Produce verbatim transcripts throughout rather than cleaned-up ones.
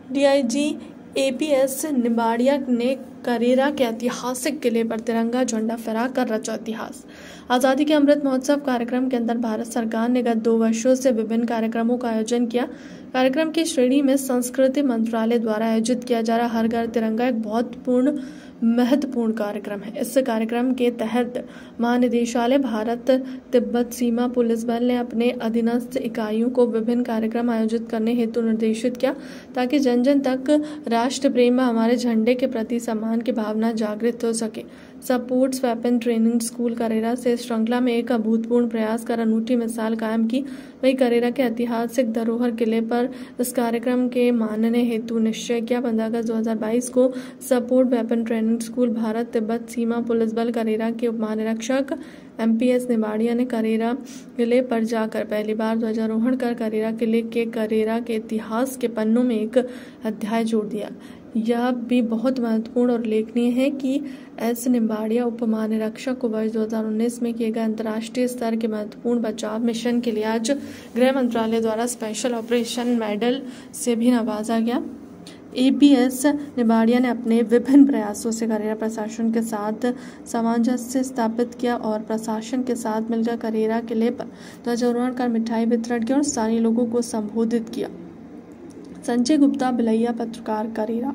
DIG APS निंबाड़िया ने करेरा के ऐतिहासिक किले पर तिरंगा झंडा फहराकर रचा इतिहास। आज़ादी के अमृत महोत्सव कार्यक्रम के अंदर भारत सरकार ने गत दो वर्षों से विभिन्न कार्यक्रमों का आयोजन किया। कार्यक्रम की श्रेणी में संस्कृति मंत्रालय द्वारा आयोजित किया जा रहा हर घर तिरंगा एक बहुत पूर्ण महत्वपूर्ण कार्यक्रम है। इस कार्यक्रम के तहत महानिदेशालय भारत तिब्बत सीमा पुलिस बल ने अपने अधीनस्थ इकाइयों को विभिन्न कार्यक्रम आयोजित करने हेतु निर्देशित किया, ताकि जन जन तक राष्ट्र प्रेम व हमारे झंडे के प्रति सम्मान की भावना जागृत हो सके। Sports weapon training school Karera से इस श्रृंखला में एक अभूतपूर्व प्रयास कर अनूठी मिसाल कायम की। वही करेरा के ऐतिहासिक धरोहर किले पर इस कार्यक्रम के मानने हेतु निश्चय किया। पंद्रह अगस्त दो हजार बाईस को support weapon training school Bharat Tibbat सीमा पुलिस बल करेरा के उप महानिरीक्षक एमपीएस निंबाड़िया ने करेरा किले पर जाकर पहली बार ध्वजारोहण कर करेरा किले के करेरा के इतिहास के पन्नों में एक अध्याय जोड़ दिया। यह भी बहुत महत्वपूर्ण और उल्लेखनीय है कि एस निंबाड़िया उप महानिरीक्षक को वर्ष दो हजार उन्नीस में किए गए अंतर्राष्ट्रीय स्तर के महत्वपूर्ण बचाव मिशन के लिए आज गृह मंत्रालय द्वारा स्पेशल ऑपरेशन मेडल से भी नवाजा गया। एपीएस निंबाड़िया ने अपने विभिन्न प्रयासों से करेरा प्रशासन के साथ सामंजस्य स्थापित किया और प्रशासन के साथ मिलकर करेरा किले पर ध्वजारोहण कर मिठाई वितरण किया और स्थानीय लोगों को संबोधित किया। संजय गुप्ता, बिलैया, पत्रकार, करेरा।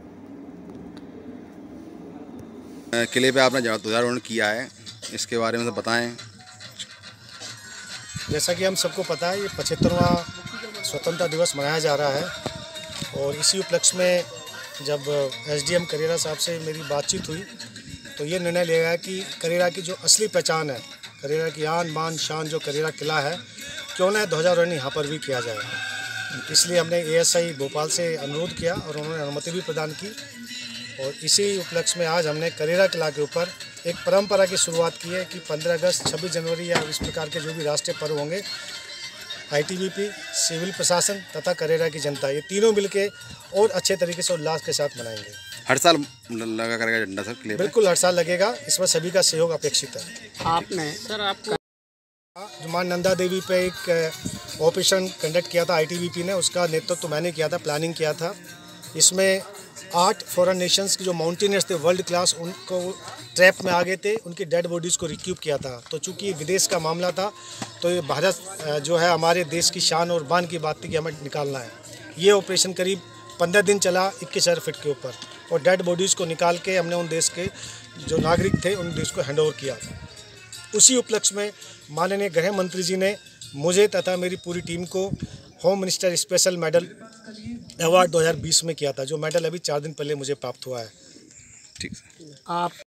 किले पे आपने ध्वजारोहण किया है, इसके बारे में तो बताएं। जैसा कि हम सबको पता है, ये पचहत्तरवां स्वतंत्रता दिवस मनाया जा रहा है और इसी उपलक्ष्य में जब एसडीएम करेरा साहब से मेरी बातचीत हुई तो ये निर्णय लिया गया कि करेरा की जो असली पहचान है, करेरा की आन बान शान जो करेरा किला है, क्यों न ध्वजारोहण यहाँ पर भी किया जाए। इसलिए हमने एएसआई भोपाल से अनुरोध किया और उन्होंने अनुमति भी प्रदान की और इसी उपलक्ष्य में आज हमने करेरा किला के ऊपर एक परंपरा की शुरुआत की है कि पंद्रह अगस्त, छब्बीस जनवरी या इस प्रकार के जो भी राष्ट्रीय पर्व होंगे, आईटीबीपी, सिविल प्रशासन तथा करेरा की जनता, ये तीनों मिलके और अच्छे तरीके से उल्लास के साथ मनाएंगे। हर साल लगा करेगा झंडा सर किले पे? बिल्कुल, हर साल लगेगा। इसमें सभी का सहयोग अपेक्षित है। आपने सर आपका जो मां नंदा देवी पे एक ऑपरेशन कंडक्ट किया था आईटीबीपी ने, उसका नेतृत्व तो मैंने किया था, प्लानिंग किया था। इसमें आठ फॉरेन नेशंस के जो माउंटेनियर्स थे वर्ल्ड क्लास, उनको ट्रैप में आ गए थे, उनकी डेड बॉडीज़ को रिक्यूब किया था। तो चूंकि विदेश का मामला था तो ये भारत जो है हमारे देश की शान और बान की बात थी कि हमें निकालना है। ये ऑपरेशन करीब पंद्रह दिन चला इक्कीस हज़ार फीट के ऊपर और डेड बॉडीज़ को निकाल के हमने उन देश के जो नागरिक थे उन देश को हैंड ओवर किया। उसी उपलक्ष्य में माननीय गृह मंत्री जी ने मुझे तथा मेरी पूरी टीम को home minister special medal award दो हज़ार बीस में किया था, जो मेडल अभी चार दिन पहले मुझे प्राप्त हुआ है। ठीक। आप